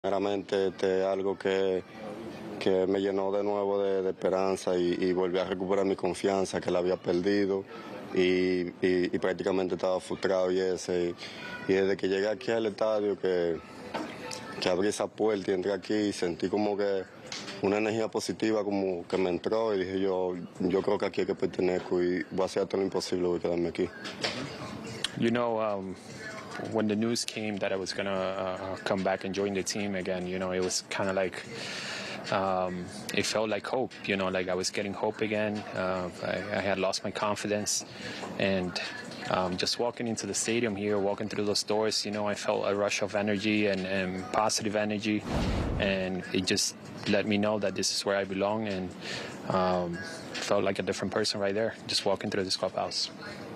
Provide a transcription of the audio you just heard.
Primeramente, algo que me llenó de nuevo de esperanza y volví a recuperar mi confianza que la había perdido y prácticamente estaba frustrado y desde que llegué aquí al estadio que abrí esa puerta y entré aquí y sentí como que una energía positiva como que me entró y dije yo creo que aquí es que pertenezco y voy a hacer todo lo imposible por quedarme aquí. You know, when the news came that I was going to come back and join the team again, you know, it was kind of like, it felt like hope, you know, like I was getting hope again. I had lost my confidence. And just walking into the stadium here, walking through those doors, you know, I felt a rush of energy and positive energy. And it just let me know that this is where I belong. And felt like a different person right there, just walking through this clubhouse.